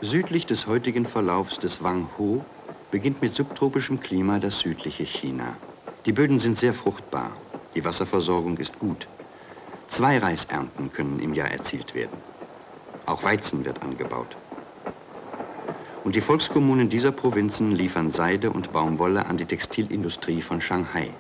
Südlich des heutigen Verlaufs des Wang Ho beginnt mit subtropischem Klima das südliche China. Die Böden sind sehr fruchtbar, die Wasserversorgung ist gut. 2 Reisernten können im Jahr erzielt werden. Auch Weizen wird angebaut. Und die Volkskommunen dieser Provinzen liefern Seide und Baumwolle an die Textilindustrie von Shanghai.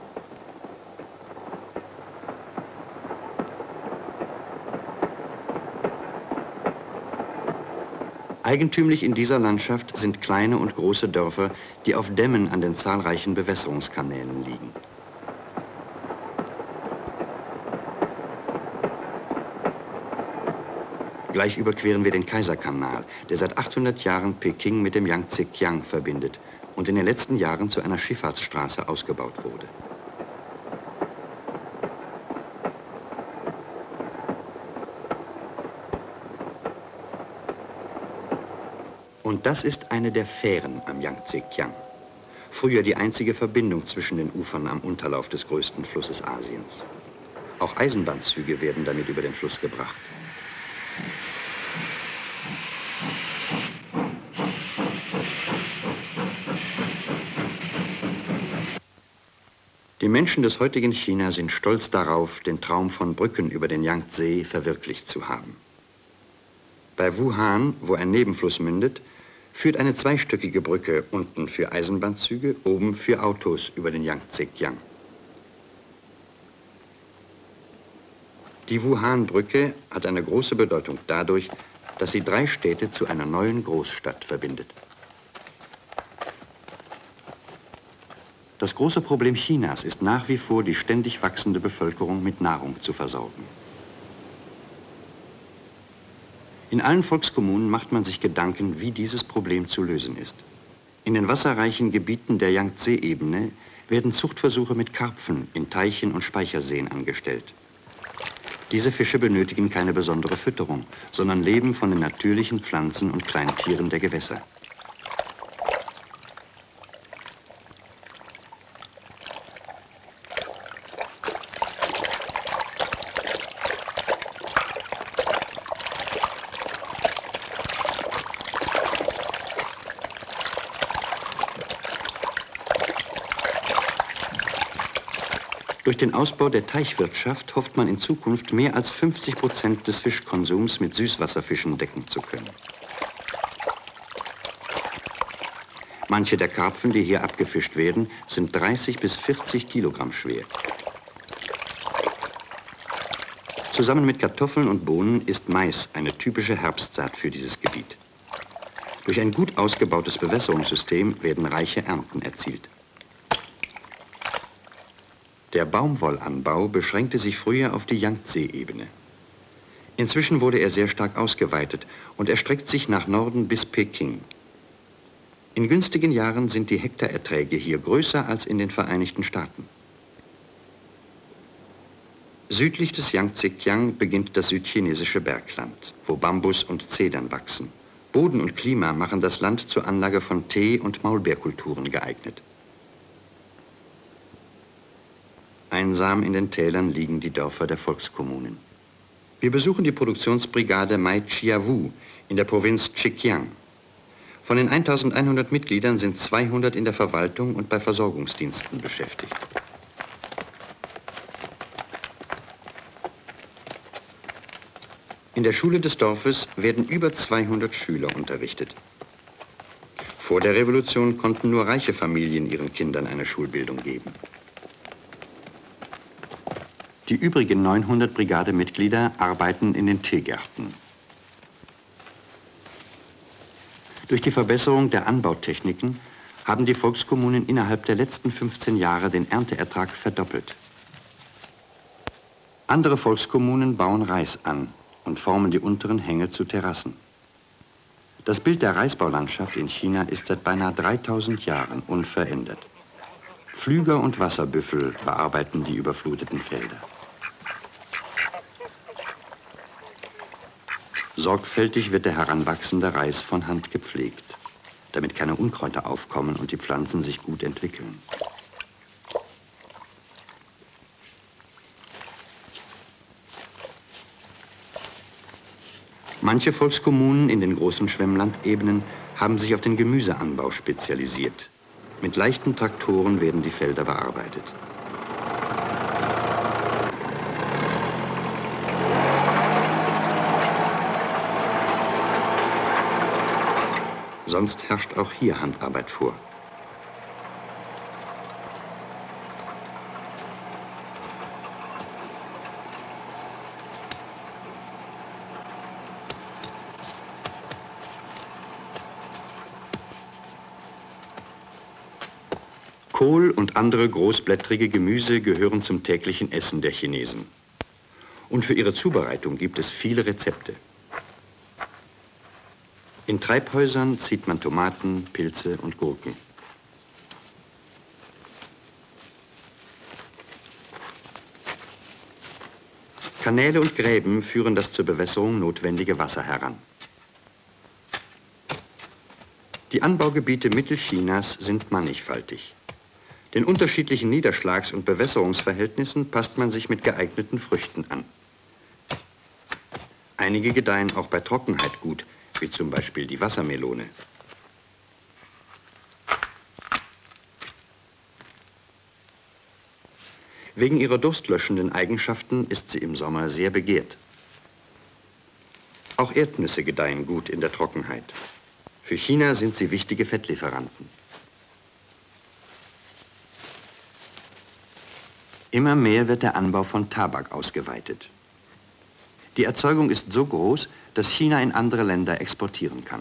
Eigentümlich in dieser Landschaft sind kleine und große Dörfer, die auf Dämmen an den zahlreichen Bewässerungskanälen liegen. Gleich überqueren wir den Kaiserkanal, der seit 800 Jahren Peking mit dem Yangtze-Kiang verbindet und in den letzten Jahren zu einer Schifffahrtsstraße ausgebaut wurde. Und das ist eine der Fähren am Yangtze-Kiang. Früher die einzige Verbindung zwischen den Ufern am Unterlauf des größten Flusses Asiens. Auch Eisenbahnzüge werden damit über den Fluss gebracht. Die Menschen des heutigen China sind stolz darauf, den Traum von Brücken über den Yangtze verwirklicht zu haben. Bei Wuhan, wo ein Nebenfluss mündet, führt eine zweistöckige Brücke unten für Eisenbahnzüge, oben für Autos über den Yangtze-Kiang. Die Wuhan-Brücke hat eine große Bedeutung dadurch, dass sie 3 Städte zu einer neuen Großstadt verbindet. Das große Problem Chinas ist nach wie vor, die ständig wachsende Bevölkerung mit Nahrung zu versorgen. In allen Volkskommunen macht man sich Gedanken, wie dieses Problem zu lösen ist. In den wasserreichen Gebieten der Yangtze-Ebene werden Zuchtversuche mit Karpfen in Teichen und Speicherseen angestellt. Diese Fische benötigen keine besondere Fütterung, sondern leben von den natürlichen Pflanzen und Kleintieren der Gewässer. Durch den Ausbau der Teichwirtschaft hofft man in Zukunft mehr als 50% des Fischkonsums mit Süßwasserfischen decken zu können. Manche der Karpfen, die hier abgefischt werden, sind 30 bis 40 Kilogramm schwer. Zusammen mit Kartoffeln und Bohnen ist Mais eine typische Herbstsaat für dieses Gebiet. Durch ein gut ausgebautes Bewässerungssystem werden reiche Ernten erzielt. Der Baumwollanbau beschränkte sich früher auf die Yangtze-Ebene. Inzwischen wurde er sehr stark ausgeweitet und erstreckt sich nach Norden bis Peking. In günstigen Jahren sind die Hektarerträge hier größer als in den Vereinigten Staaten. Südlich des Yangtze-Kiang beginnt das südchinesische Bergland, wo Bambus und Zedern wachsen. Boden und Klima machen das Land zur Anlage von Tee- und Maulbeerkulturen geeignet. Einsam in den Tälern liegen die Dörfer der Volkskommunen. Wir besuchen die Produktionsbrigade Maichiawu in der Provinz Zhejiang. Von den 1100 Mitgliedern sind 200 in der Verwaltung und bei Versorgungsdiensten beschäftigt. In der Schule des Dorfes werden über 200 Schüler unterrichtet. Vor der Revolution konnten nur reiche Familien ihren Kindern eine Schulbildung geben. Die übrigen 900 Brigademitglieder arbeiten in den Teegärten. Durch die Verbesserung der Anbautechniken haben die Volkskommunen innerhalb der letzten 15 Jahre den Ernteertrag verdoppelt. Andere Volkskommunen bauen Reis an und formen die unteren Hänge zu Terrassen. Das Bild der Reisbaulandschaft in China ist seit beinahe 3000 Jahren unverändert. Pflüger und Wasserbüffel bearbeiten die überfluteten Felder. Sorgfältig wird der heranwachsende Reis von Hand gepflegt, damit keine Unkräuter aufkommen und die Pflanzen sich gut entwickeln. Manche Volkskommunen in den großen Schwemmlandebenen haben sich auf den Gemüseanbau spezialisiert. Mit leichten Traktoren werden die Felder bearbeitet. Sonst herrscht auch hier Handarbeit vor. Kohl und andere großblättrige Gemüse gehören zum täglichen Essen der Chinesen. Und für ihre Zubereitung gibt es viele Rezepte. In Treibhäusern zieht man Tomaten, Pilze und Gurken. Kanäle und Gräben führen das zur Bewässerung notwendige Wasser heran. Die Anbaugebiete Mittelchinas sind mannigfaltig. Den unterschiedlichen Niederschlags- und Bewässerungsverhältnissen passt man sich mit geeigneten Früchten an. Einige gedeihen auch bei Trockenheit gut, wie zum Beispiel die Wassermelone. Wegen ihrer durstlöschenden Eigenschaften ist sie im Sommer sehr begehrt. Auch Erdnüsse gedeihen gut in der Trockenheit. Für China sind sie wichtige Fettlieferanten. Immer mehr wird der Anbau von Tabak ausgeweitet. Die Erzeugung ist so groß, dass China in andere Länder exportieren kann.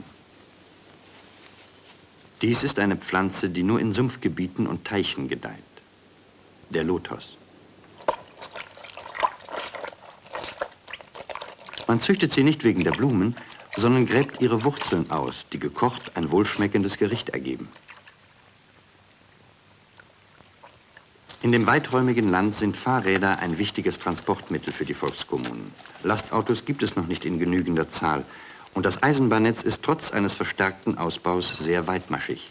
Dies ist eine Pflanze, die nur in Sumpfgebieten und Teichen gedeiht. Der Lotos. Man züchtet sie nicht wegen der Blumen, sondern gräbt ihre Wurzeln aus, die gekocht ein wohlschmeckendes Gericht ergeben. In dem weiträumigen Land sind Fahrräder ein wichtiges Transportmittel für die Volkskommunen. Lastautos gibt es noch nicht in genügender Zahl und das Eisenbahnnetz ist trotz eines verstärkten Ausbaus sehr weitmaschig.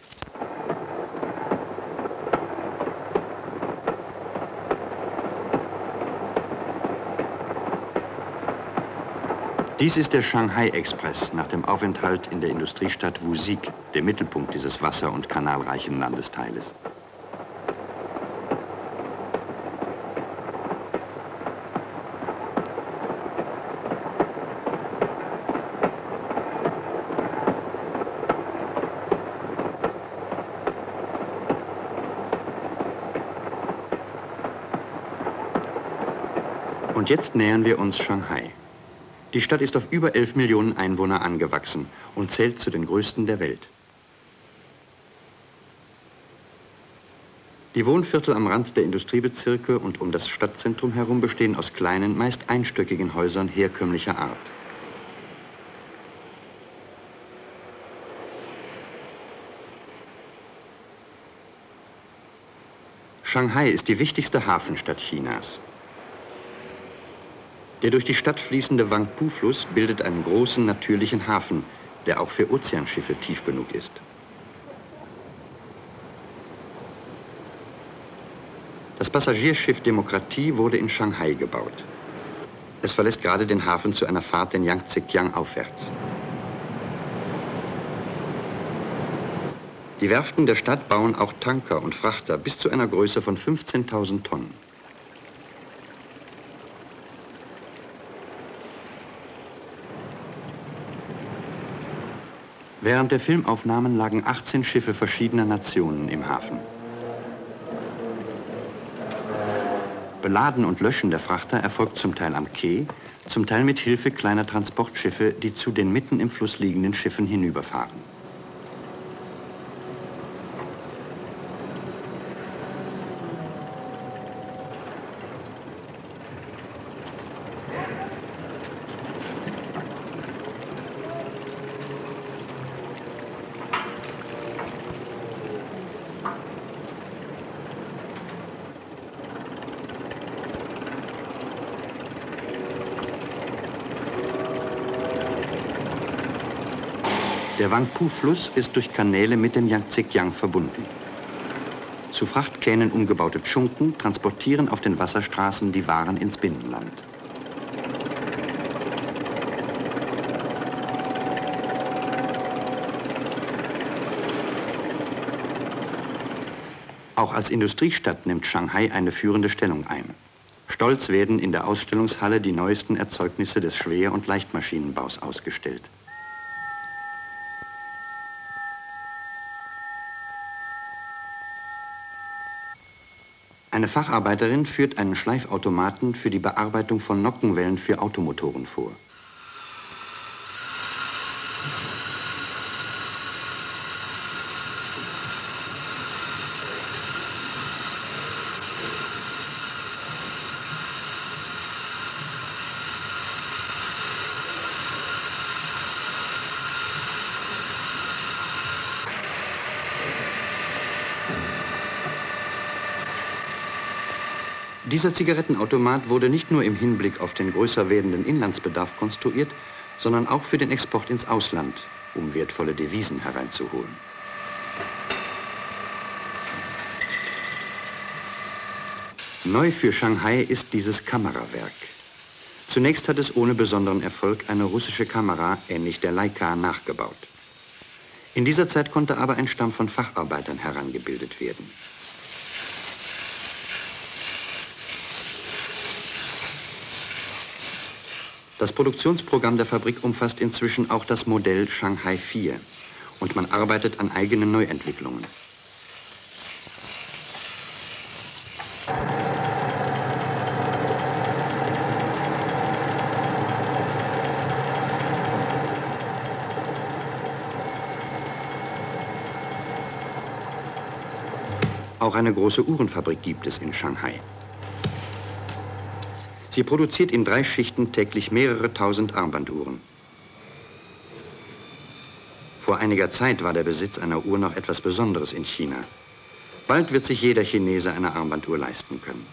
Dies ist der Shanghai Express nach dem Aufenthalt in der Industriestadt Wuxi, dem Mittelpunkt dieses wasser- und kanalreichen Landesteiles. Und jetzt nähern wir uns Shanghai. Die Stadt ist auf über 11 Millionen Einwohner angewachsen und zählt zu den größten der Welt. Die Wohnviertel am Rand der Industriebezirke und um das Stadtzentrum herum bestehen aus kleinen, meist einstöckigen Häusern herkömmlicher Art. Shanghai ist die wichtigste Hafenstadt Chinas. Der durch die Stadt fließende Wangpu-Fluss bildet einen großen natürlichen Hafen, der auch für Ozeanschiffe tief genug ist. Das Passagierschiff Demokratie wurde in Shanghai gebaut. Es verlässt gerade den Hafen zu einer Fahrt den Yangtze-Kiang aufwärts. Die Werften der Stadt bauen auch Tanker und Frachter bis zu einer Größe von 15.000 Tonnen. Während der Filmaufnahmen lagen 18 Schiffe verschiedener Nationen im Hafen. Beladen und Löschen der Frachter erfolgt zum Teil am Quai, zum Teil mit Hilfe kleiner Transportschiffe, die zu den mitten im Fluss liegenden Schiffen hinüberfahren. Der Wangpu-Fluss ist durch Kanäle mit dem Yangtze-Kiang verbunden. Zu Frachtkähnen umgebaute Tschunken transportieren auf den Wasserstraßen die Waren ins Binnenland. Auch als Industriestadt nimmt Shanghai eine führende Stellung ein. Stolz werden in der Ausstellungshalle die neuesten Erzeugnisse des Schwer- und Leichtmaschinenbaus ausgestellt. Eine Facharbeiterin führt einen Schleifautomaten für die Bearbeitung von Nockenwellen für Automotoren vor. Dieser Zigarettenautomat wurde nicht nur im Hinblick auf den größer werdenden Inlandsbedarf konstruiert, sondern auch für den Export ins Ausland, um wertvolle Devisen hereinzuholen. Neu für Shanghai ist dieses Kamerawerk. Zunächst hat es ohne besonderen Erfolg eine russische Kamera, ähnlich der Leica, nachgebaut. In dieser Zeit konnte aber ein Stamm von Facharbeitern herangebildet werden. Das Produktionsprogramm der Fabrik umfasst inzwischen auch das Modell Shanghai 4 und man arbeitet an eigenen Neuentwicklungen. Auch eine große Uhrenfabrik gibt es in Shanghai. Sie produziert in 3 Schichten täglich mehrere tausend Armbanduhren. Vor einiger Zeit war der Besitz einer Uhr noch etwas Besonderes in China. Bald wird sich jeder Chinese eine Armbanduhr leisten können.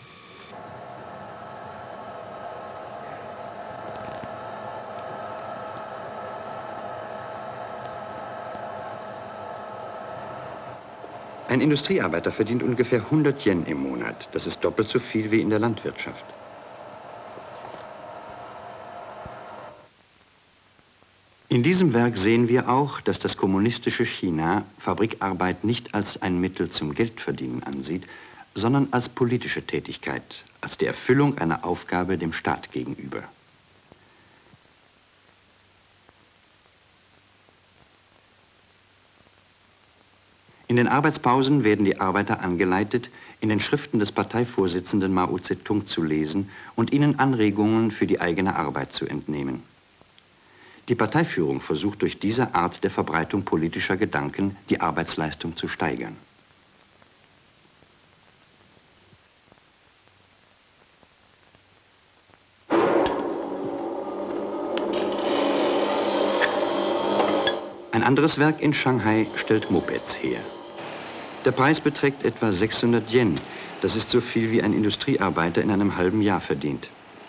Ein Industriearbeiter verdient ungefähr 100 Yen im Monat. Das ist doppelt so viel wie in der Landwirtschaft. In diesem Werk sehen wir auch, dass das kommunistische China Fabrikarbeit nicht als ein Mittel zum Geldverdienen ansieht, sondern als politische Tätigkeit, als die Erfüllung einer Aufgabe dem Staat gegenüber. In den Arbeitspausen werden die Arbeiter angeleitet, in den Schriften des Parteivorsitzenden Mao Zedong zu lesen und ihnen Anregungen für die eigene Arbeit zu entnehmen. Die Parteiführung versucht durch diese Art der Verbreitung politischer Gedanken die Arbeitsleistung zu steigern. Ein anderes Werk in Shanghai stellt Mopeds her. Der Preis beträgt etwa 600 Yen. Das ist so viel, wie ein Industriearbeiter in einem halben Jahr verdient.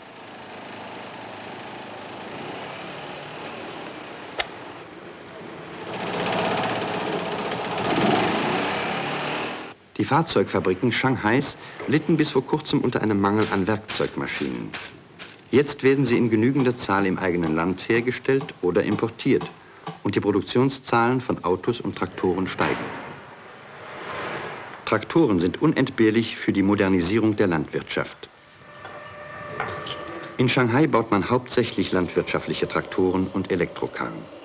Die Fahrzeugfabriken Shanghais litten bis vor kurzem unter einem Mangel an Werkzeugmaschinen. Jetzt werden sie in genügender Zahl im eigenen Land hergestellt oder importiert und die Produktionszahlen von Autos und Traktoren steigen. Traktoren sind unentbehrlich für die Modernisierung der Landwirtschaft. In Shanghai baut man hauptsächlich landwirtschaftliche Traktoren und Elektrokarren.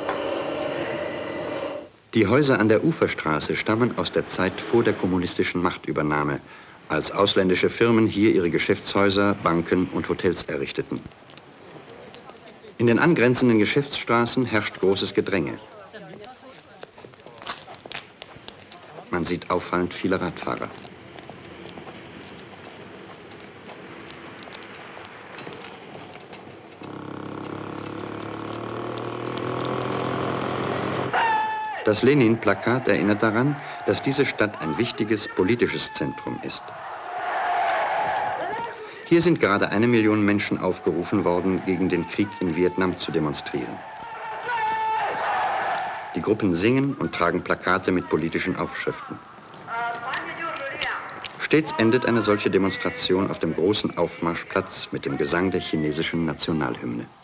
Die Häuser an der Uferstraße stammen aus der Zeit vor der kommunistischen Machtübernahme, als ausländische Firmen hier ihre Geschäftshäuser, Banken und Hotels errichteten. In den angrenzenden Geschäftsstraßen herrscht großes Gedränge. Man sieht auffallend viele Radfahrer. Das Lenin-Plakat erinnert daran, dass diese Stadt ein wichtiges politisches Zentrum ist. Hier sind gerade 1 Million Menschen aufgerufen worden, gegen den Krieg in Vietnam zu demonstrieren. Die Gruppen singen und tragen Plakate mit politischen Aufschriften. Stets endet eine solche Demonstration auf dem großen Aufmarschplatz mit dem Gesang der chinesischen Nationalhymne.